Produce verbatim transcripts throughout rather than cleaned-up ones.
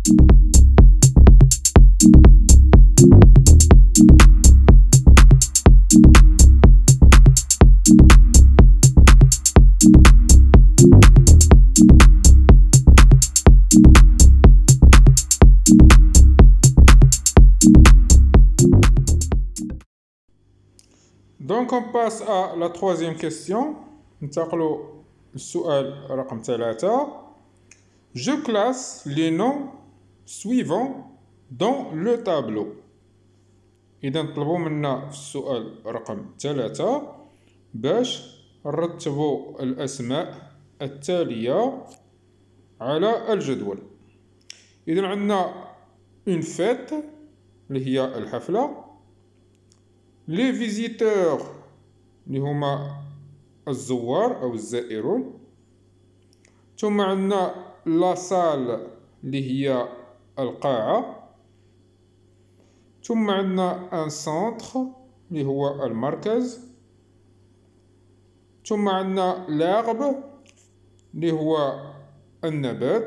Donc on passe à la troisième question. ننتقلوا للسؤال رقم ثلاثة. Je classe les noms suivants dans le tableau. إذا طلبوا منا في السؤال رقم ثلاثة باش نرتبوا الأسماء التالية على الجدول. إذا عندنا une fête اللي هي الحفلة، les visiteurs اللي هما الزوار أو الزائرون، ثم عندنا لا سال اللي هي القاعة، ثم عندنا ان سونتر اللي هو المركز، ثم عندنا لارب اللي هو النبات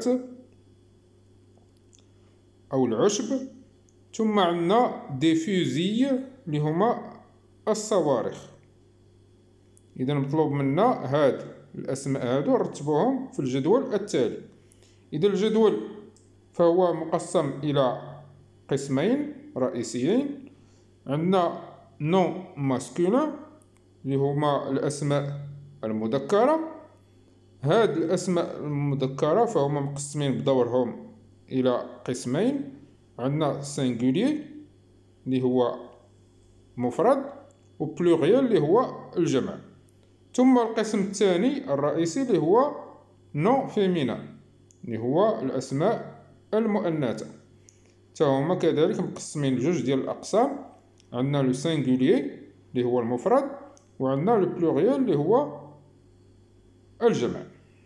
أو العشب، ثم عندنا دي فوزي اللي هما الصواريخ. إذا مطلوب منا هاد الأسماء هادو نرتبوهم في الجدول التالي. إذا الجدول فهو مقسم إلى قسمين رئيسيين. عندنا نون ماسكولين اللي هما الأسماء المذكرة. هاد الأسماء المذكرة فهما مقسمين بدورهم إلى قسمين. عندنا سينغولي اللي هو مفرد، و بلوريال اللي هو الجمع. ثم القسم الثاني الرئيسي اللي هو نون فيمينان اللي هو الأسماء المؤنثة، تا هما كذلك مقسمين لجوج ديال الأقسام. عندنا لو سينغولي اللي هو المفرد، وعندنا لو بلوريال اللي هو الجمع.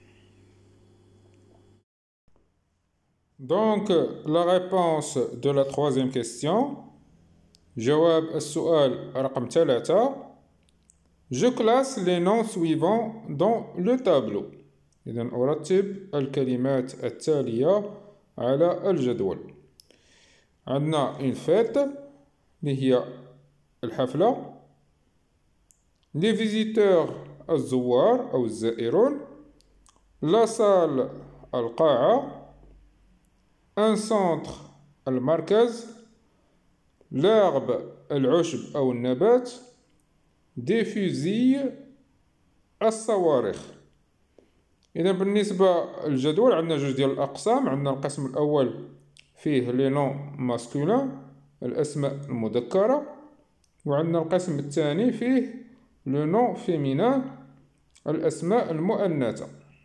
Donc la réponse de la troisième question. جواب السؤال رقم ثلاثة. Je classe les noms suivants dans le tableau. إذن أرتب الكلمات التالية على الجدول. عندنا une fête اللي هي الحفلة، les visiteurs الزوار أو الزائرون، la salle القاعة، un centre المركز، l'herbe العشب أو النبات، des fusils الصواريخ. إذا بالنسبة للجدول عندنا جوج ديال الأقسام. عندنا القسم الأول فيه لي نون ماسكولين الأسماء المذكرة، وعندنا القسم الثاني فيه لو نون فيمينان الأسماء المؤنثة.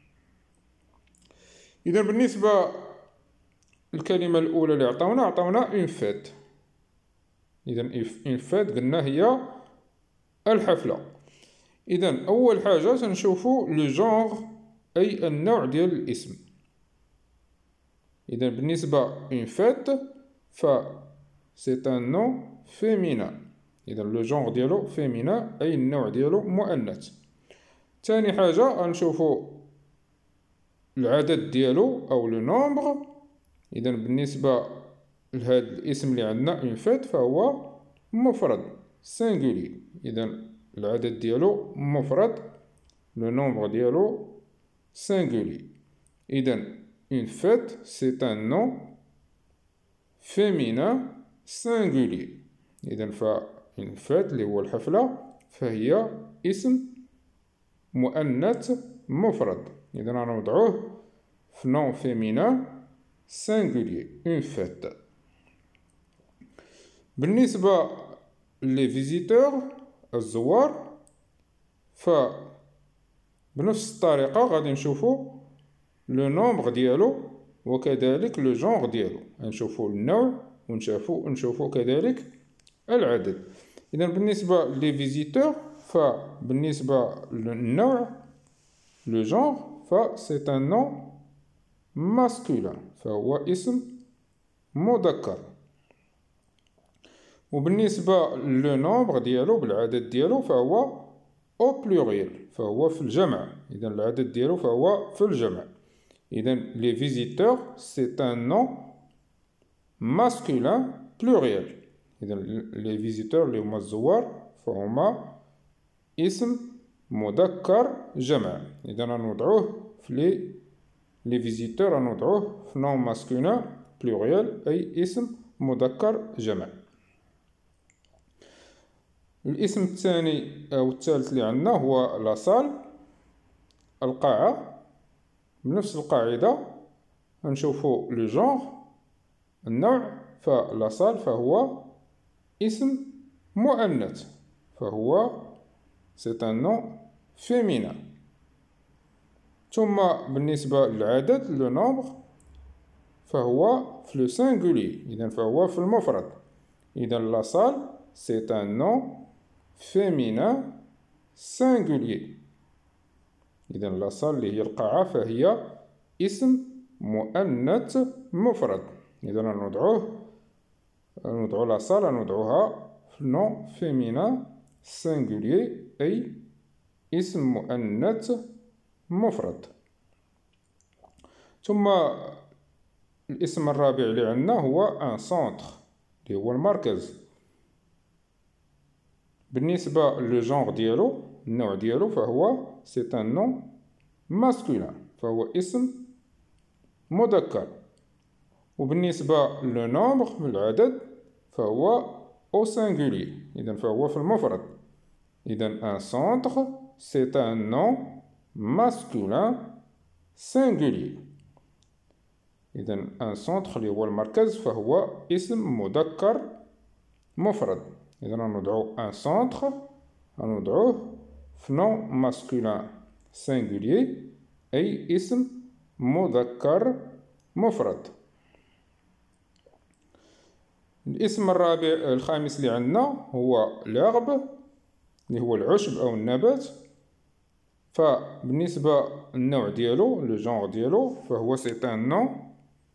إذا بالنسبة الكلمة الأولى اللي عطاونا عطاونا اون فيت. إذا اون فيت قلنا هي الحفلة. إذا أول حاجة تنشوفو لو جونغ أي النوع ديال الاسم. إذا بالنسبة اون فيت ف سيت ان نون فيمينان. إذا لو جونغ ديالو فيمينان أي النوع ديالو مؤنث. ثاني حاجة غنشوفو العدد ديالو أو لو نومبر. إذا بالنسبة لهاد الاسم اللي عندنا اون فيت فهو مفرد سينغولي. إذا العدد ديالو مفرد، لو نومبر ديالو سينغولي. إذا اون فيت سي ان نون فيمينان سينغولي. إذا ف اون فيت اللي هو الحفلة فهي اسم مؤنث مفرد. إذا غنوضعوه في نون فيمينان singulier une fête. بالنسبة لي فيزيتور الزوار ف بنفس الطريقة غادي نشوفو لو نومبر ديالو وكذلك لو جونغ ديالو. غنشوفو النوع ونشوفو ونشوفو كذلك العدد. إذا بالنسبة لي فيزيتور فبالنسبة للنوع لو جونغ ف سي ان نون ماسكولين فهو اسم مذكر. وبالنسبة لو نومبر ديالو بالعدد ديالو فهو او بلوريال فهو في الجمع. إذا العدد ديالو فهو في الجمع. إذا لي فيزيتور سي ان نون masculin pluriel. إذا لي فيزيتور اللي هما الزوار فهما اسم مذكر جمع. إذا غنوضعوه في لي لي فيزيتور غنوضعوه في نون ماسكولين بلوريال أي اسم مذكر جمع. الاسم الثاني أو الثالث اللي عندنا هو لاصال، القاعة. بنفس القاعدة غنشوفو لو جونغ النوع، فلاصال فهو اسم مؤنث، فهو c'est un nom féminin. ثم بالنسبة للعدد لو نومبر فهو في لو سينغولي، إذا فهو في المفرد. إذا لاصال c'est un nom féminin singulier. إذا لاصال اللي هي القاعة فهي اسم مؤنث مفرد. إذا نوضعوه نوضعو لاصال نوضعوها في نون فيمينان سينغولي أي اسم مؤنث مفرد. ثم الاسم الرابع اللي عندنا هو ان سونتر اللي هو المركز. بالنسبة لو جونغ ديالو النوع ديالو فهو سي ان نون ماسكولين، فهو اسم مذكر. وبالنسبة لو نومبر العدد فهو او سينغولي، إذا فهو في المفرد. إذا ان سونتر سي ان نون ماسكولين سينغولي. إذا ان سونتر اللي هو المركز فهو اسم مذكر مفرد. إذا نوضعو ان سونتر نوضعوه في نون ماسكولين سينغولي أي اسم مذكر مفرد. الاسم الرابع الخامس اللي عندنا هو لغب اللي هو العشب أو النبات. فبالنسبة للنوع ديالو لو جونغ ديالو فهو سي ان نون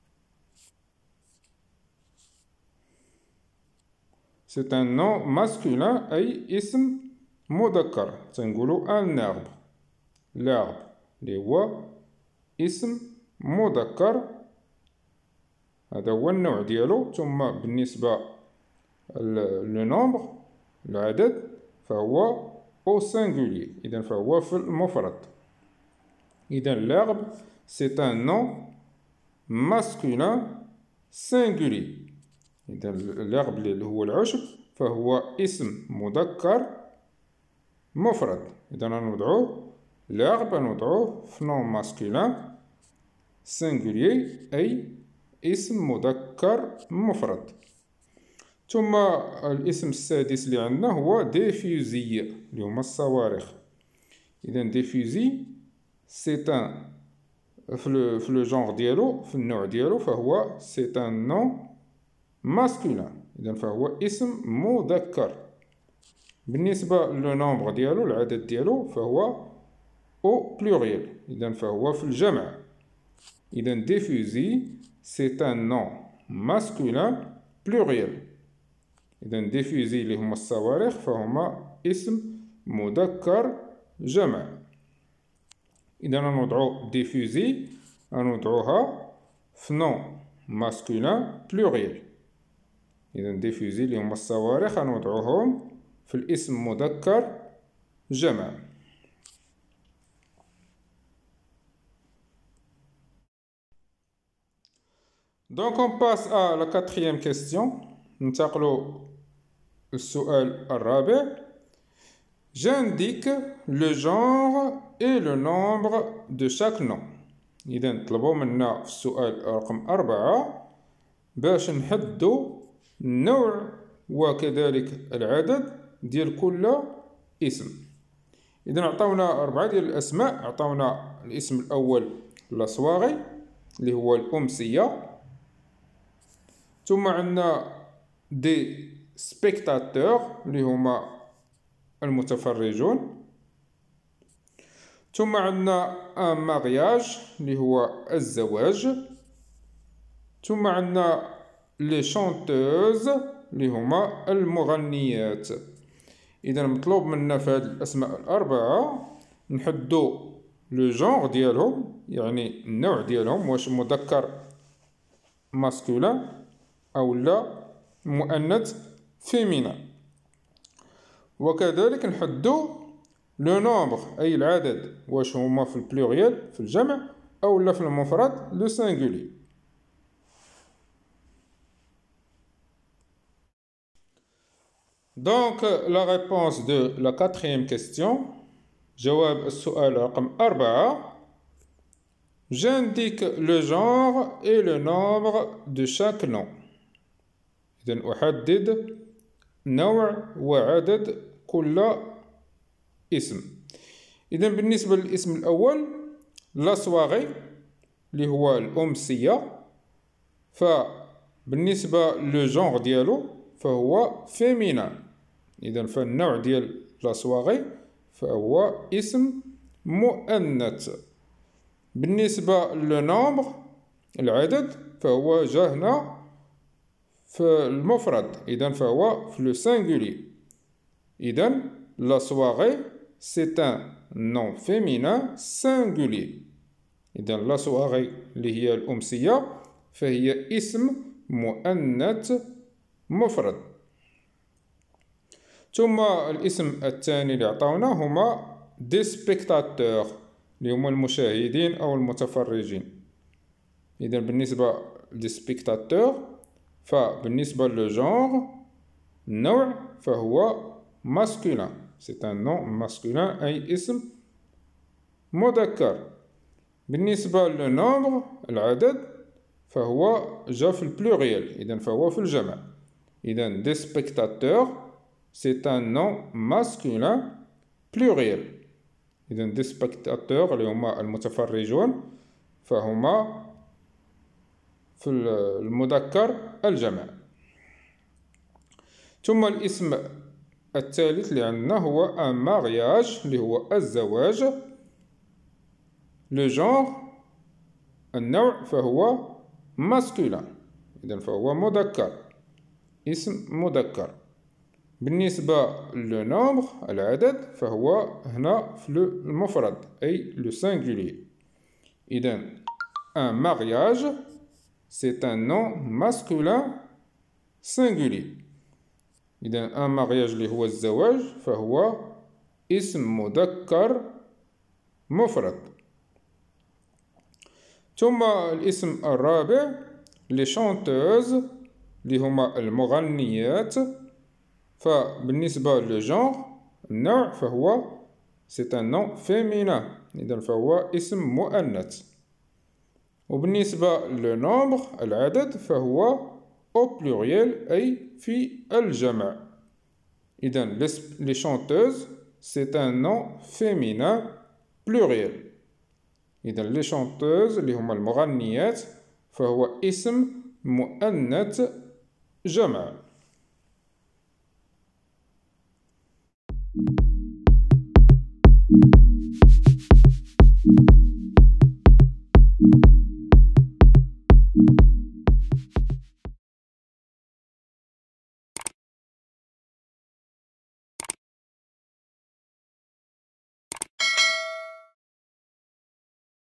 سي ان نون ماسكولين أي اسم مذكر، تنقولو ان نغب. لغب اللي هو اسم مذكر، هذا هو النوع ديالو. ثم بالنسبة لو نومبر العدد فهو او سينغولي، إذا فهو في المفرد. إذا لغب سي ان نون ماسكولين سينغولي. إذا اللغب اللي هو العشب فهو اسم مذكر مفرد. إذا نوضعوه لغب نوضعوه في نون ماسكولين سينغولي أي اسم مذكر مفرد. ثم الاسم السادس اللي عندنا هو دي فوزي اللي هما الصواريخ. إذا دي فوزي سي ان في لو جونغ ديالو في النوع ديالو فهو سي ان نون ماسكولين، إذا فهو اسم مذكر. بالنسبة لو نومبر ديالو العدد ديالو فهو او بلوريال، إذا فهو في الجمع. إذا دي فوزي سي ان نون ماسكولين بلوريال. إذا دي فوزي اللي هما الصواريخ فهما اسم مذكر جمع. إذا نوضعو دي فوزي نوضعوها في نون ماسكولين بلوريال. إذا دي فوزي اللي هما الصواريخ نوضعوهم في الاسم مذكر جمع. Donc on passe à la quatrième question. ننتقلوا للسؤال الرابع. J'indique le genre et le nombre de chaque nom. إذا طلبوا منا في السؤال رقم أربعة باش نحددوا النوع وكذلك العدد ديال كل اسم. إذا عطاونا أربعة ديال الأسماء. عطاونا الاسم الأول لاصواغي اللي هو الأمسية. ثم عندنا دي سبيكتاتور اللي هما المتفرجون. ثم عندنا ان مارياج اللي هو الزواج. ثم عندنا لي شونتوز اللي هما المغنيات. اذا مطلوب منا في هاد الاسماء الاربعه نحدو لو جونغ ديالهم، يعني النوع ديالهم، واش مذكر ماسكولين أو لا مؤنث فيمينا. وكذلك نحدو لو نومبر أي العدد واش هما في البلوريال في الجمع أو لا في المفرد لو سينغولي. Donc la réponse de la quatrième question, جواب السؤال رقم أربعة. J'indique le genre et le nombre de chaque nom. إذن أحدد نوع وعدد كل اسم. إذن بالنسبة للاسم الأول لا سواغي اللي هو الأمسية، فبالنسبة لو جونغ ديالو فهو فيمينا. إذن فالنوع ديال لا سواغي فهو اسم مؤنث. بالنسبة للنومبر العدد فهو جا هنا في المفرد، إذن فهو في لو سينغولي. إذن لا سواغي سي ان نون فيمينان سينغولي. إذن لا سواغي اللي هي الأمسية فهي اسم مؤنث مفرد. ثم الاسم الثاني اللي عطاونا هما دي سبيكتاتور اللي هما المشاهدين أو المتفرجين. إذا بالنسبة دي سبيكتاتور فبالنسبة للجونغ النوع فهو ماسكولين، سي ان نون ماسكولين أي اسم مذكر. بالنسبة للنومبر العدد فهو جا في البلوريال، إذا فهو في الجمع. إذا دي سبيكتاتور c'est un nom masculin pluriel. إذا دي سبيكتاتور اللي هما المتفرجون فهما في المذكر الجمع. ثم الاسم الثالث اللي عندنا هو ان مارياج اللي هو الزواج. لو جونغ النوع فهو ماسكولين، إذا فهو مذكر، اسم مذكر. بالنسبة للنومبر العدد فهو هنا في المفرد أي لو سينغولي. إذا ان مارياج سي ان نون ماسكولين سينغولي. إذا ان مارياج اللي هو الزواج فهو اسم مذكر مفرد. ثم الاسم الرابع لي شانتوز اللي هما المغنيات، فبالنسبة للجونغ النوع فهو سي ان نون فيمينان، إذا فهو اسم مؤنث. وبالنسبة للنومبر العدد فهو أو بلوريال أي في الجمع. إذا لي شانتوز سي ان نون فيمينان بلوريال. إذا لي شانتوز اللي هما المغنيات فهو اسم مؤنث جمع.